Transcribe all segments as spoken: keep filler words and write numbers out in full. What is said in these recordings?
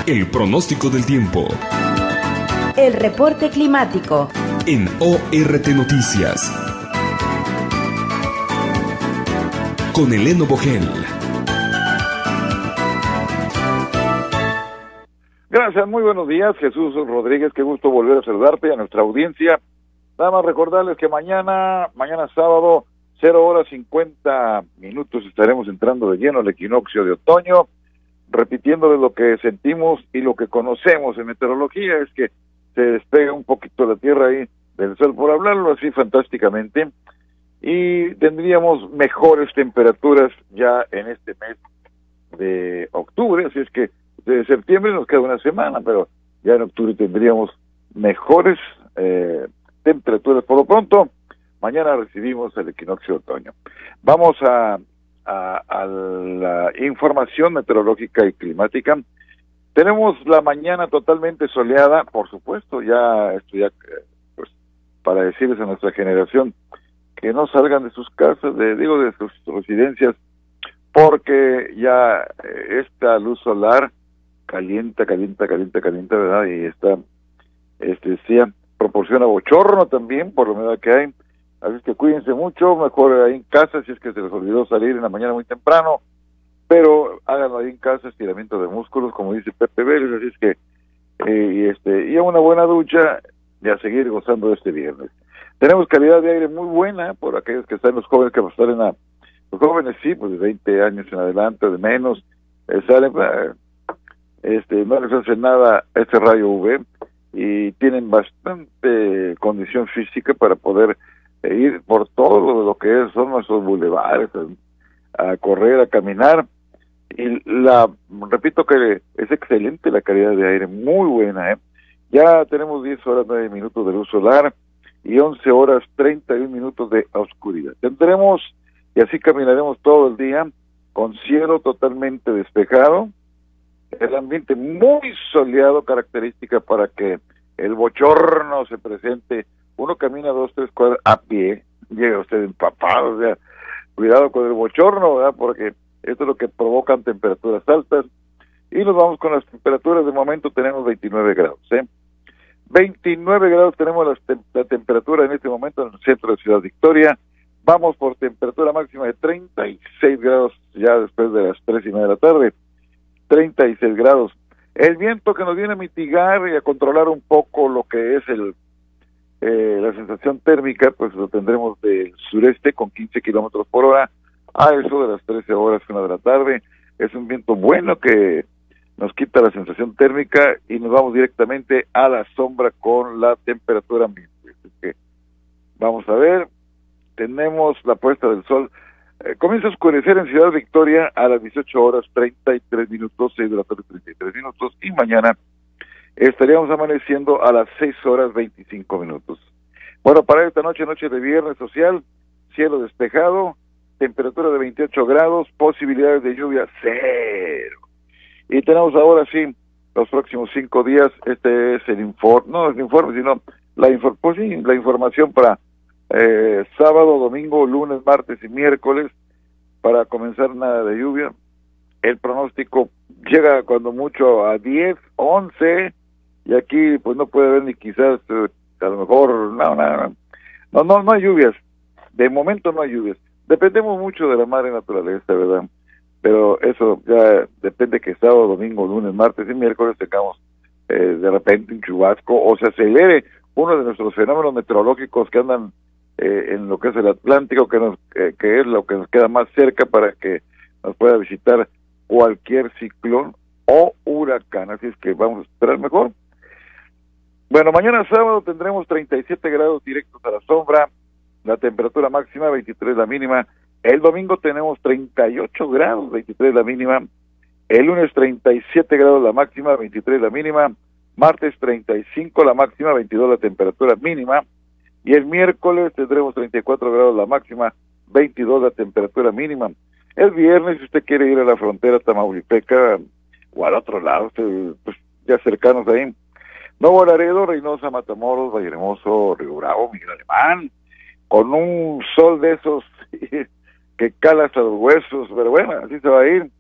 El pronóstico del tiempo. El reporte climático. En O R T Noticias. Con Eleno Bogel. Gracias, muy buenos días, Jesús Rodríguez, qué gusto volver a saludarte y a nuestra audiencia. Nada más recordarles que mañana, mañana sábado, cero horas cincuenta minutos, estaremos entrando de lleno al equinoccio de otoño, repitiéndoles lo que sentimos y lo que conocemos en meteorología, es que se despega un poquito la Tierra ahí del Sol, por hablarlo así fantásticamente, y tendríamos mejores temperaturas ya en este mes de octubre, así es que de septiembre nos queda una semana, pero ya en octubre tendríamos mejores eh, temperaturas. Por lo pronto, mañana recibimos el equinoccio de otoño. Vamos a, a, a la información meteorológica y climática. Tenemos la mañana totalmente soleada, por supuesto, ya esto ya, pues, para decirles a nuestra generación que no salgan de sus casas, de, digo, de sus residencias, porque ya eh, esta luz solar calienta, calienta, calienta, calienta, ¿verdad? Y esta, este, sí, proporciona bochorno también, por la humedad que hay. Así es que cuídense mucho, mejor ahí en casa, si es que se les olvidó salir en la mañana muy temprano, pero háganlo ahí en casa, estiramiento de músculos, como dice Pepe Vélez, así es que, eh, y este, y a una buena ducha, y a seguir gozando de este viernes. Tenemos calidad de aire muy buena, por aquellos que están, los jóvenes que salen a, los jóvenes sí, pues de veinte años en adelante, de menos, eh, salen, eh, este, no les hace nada este rayo U V, y tienen bastante condición física para poder eh, ir por todo lo que es, son nuestros bulevares, a, a correr, a caminar, y la, repito que es excelente la calidad de aire, muy buena, ¿eh? Ya tenemos diez horas nueve minutos de luz solar y once horas treinta y un minutos de oscuridad. Tendremos, y así caminaremos todo el día, con cielo totalmente despejado, el ambiente muy soleado, característica para que el bochorno se presente. Uno camina dos, tres cuadras a pie, llega usted empapado, o sea, cuidado con el bochorno, ¿verdad? Porque esto es lo que provocan temperaturas altas. Y nos vamos con las temperaturas. De momento tenemos veintinueve grados, ¿eh? veintinueve grados tenemos la, tem la temperatura en este momento en el centro de Ciudad Victoria. Vamos por temperatura máxima de treinta y seis grados ya después de las tres y media de la tarde. treinta y seis grados. El viento que nos viene a mitigar y a controlar un poco lo que es el eh, la sensación térmica, pues lo tendremos del sureste con quince kilómetros por hora a eso de las trece horas, una de la tarde. Es un viento bueno que nos quita la sensación térmica y nos vamos directamente a la sombra con la temperatura ambiente. Así que vamos a ver, tenemos la puesta del sol. Eh, comienza a oscurecer en Ciudad Victoria a las dieciocho horas treinta y tres minutos, seis de la tarde treinta y tres minutos, y mañana estaríamos amaneciendo a las seis horas veinticinco minutos. Bueno, para esta noche, noche de viernes social, cielo despejado, temperatura de veintiocho grados, posibilidades de lluvia cero. Y tenemos ahora sí, los próximos cinco días, este es el informe, no el informe, sino la, infor pues sí, la información para Eh, sábado, domingo, lunes, martes y miércoles, para comenzar nada de lluvia. El pronóstico llega cuando mucho a diez, once, y aquí pues no puede haber ni quizás, eh, a lo mejor, no, no, no, no, no hay lluvias. De momento no hay lluvias. Dependemos mucho de la madre naturaleza, ¿verdad? Pero eso ya depende que sábado, domingo, lunes, martes y miércoles tengamos eh, de repente un chubasco o se acelere uno de nuestros fenómenos meteorológicos que andan Eh, en lo que es el Atlántico, que nos eh, que es lo que nos queda más cerca para que nos pueda visitar cualquier ciclón o huracán, así es que vamos a esperar mejor. Bueno, mañana sábado tendremos treinta y siete grados directos a la sombra, la temperatura máxima, veintitrés la mínima. El domingo tenemos treinta y ocho grados, veintitrés la mínima. El lunes treinta y siete grados la máxima, veintitrés la mínima. Martes treinta y cinco la máxima, veintidós la temperatura mínima. Y el miércoles tendremos treinta y cuatro grados la máxima, veintidós la temperatura mínima. El viernes, si usted quiere ir a la frontera tamaulipeca o al otro lado, usted, pues ya cercanos ahí, Nuevo Laredo, Reynosa, Matamoros, Vallehermoso, Río Bravo, Miguel Alemán, con un sol de esos que cala hasta los huesos, pero bueno, así se va a ir.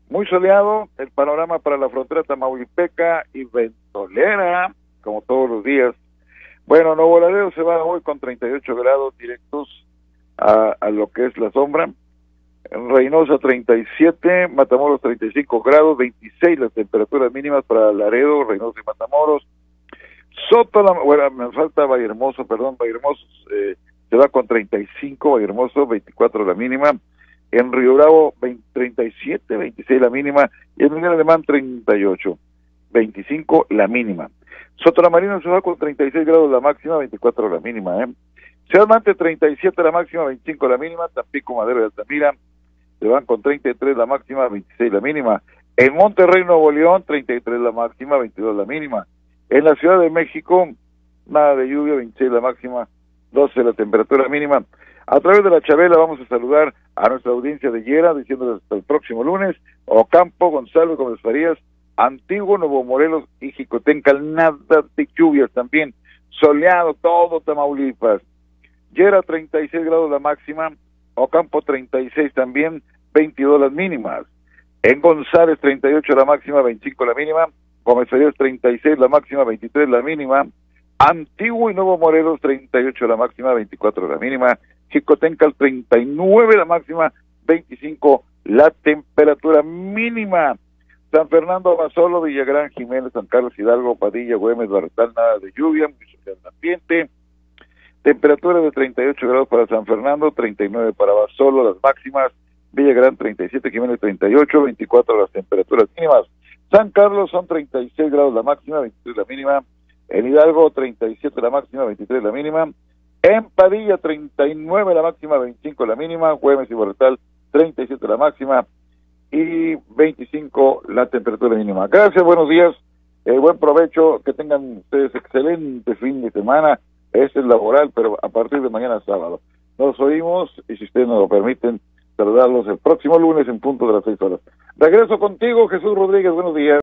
muy soleado el panorama para la frontera tamaulipeca y ventolera, como todos los días. Bueno, Nuevo Laredo se va hoy con treinta y ocho grados directos a, a lo que es la sombra. Reynosa treinta y siete, Matamoros treinta y cinco grados, veintiséis las temperaturas mínimas para Laredo, Reynosa y Matamoros. Soto, la, bueno, me falta Vallehermoso, perdón, Vallehermoso eh, se va con treinta y cinco, Vallehermoso veinticuatro la mínima. En Río Bravo veinte, treinta y siete, veintiséis la mínima, y en Miguel Alemán treinta y ocho, veinticinco la mínima. Soto la Marina se va con treinta y seis grados la máxima, veinticuatro la mínima. ¿eh? Ciudad Mante treinta y siete la máxima, veinticinco la mínima. Tampico, Madero y Altamira se van con treinta y tres la máxima, veintiséis la mínima. En Monterrey, Nuevo León, treinta y tres la máxima, veintidós la mínima. En la Ciudad de México, nada de lluvia, veintiséis la máxima, doce la temperatura mínima. A través de la Chabela vamos a saludar a nuestra audiencia de Yera, diciéndoles hasta el próximo lunes. Ocampo, Gonzalo, Gómez Farías, Antiguo, Nuevo Morelos y Jicotencal, nada de lluvias también. Soleado todo Tamaulipas. Yera, treinta y seis grados la máxima. Ocampo treinta y seis también, veintidós las mínimas. En González treinta y ocho la máxima, veinticinco la mínima. Gómez Farías treinta y seis la máxima, veintitrés la mínima. Antiguo y Nuevo Morelos treinta y ocho la máxima, veinticuatro la mínima. Jicotencal treinta y nueve la máxima, veinticinco la temperatura mínima. San Fernando, Abasolo, Villagrán, Jiménez, San Carlos, Hidalgo, Padilla, Güemes, Barretal, nada de lluvia, muy soleado el ambiente. Temperatura de treinta y ocho grados para San Fernando, treinta y nueve para Abasolo, las máximas. Villagrán treinta y siete, Jiménez treinta y ocho, veinticuatro las temperaturas mínimas. San Carlos son treinta y seis grados la máxima, veintitrés la mínima. En Hidalgo treinta y siete la máxima, veintitrés la mínima. En Padilla treinta y nueve la máxima, veinticinco la mínima. Güemes y Barretal treinta y siete la máxima y veinticinco la temperatura mínima. Gracias, buenos días, eh, buen provecho, que tengan ustedes excelente fin de semana. Este es laboral, pero a partir de mañana sábado. Nos oímos y si ustedes nos lo permiten, saludarlos el próximo lunes en punto de las seis horas. Regreso contigo, Jesús Rodríguez, buenos días.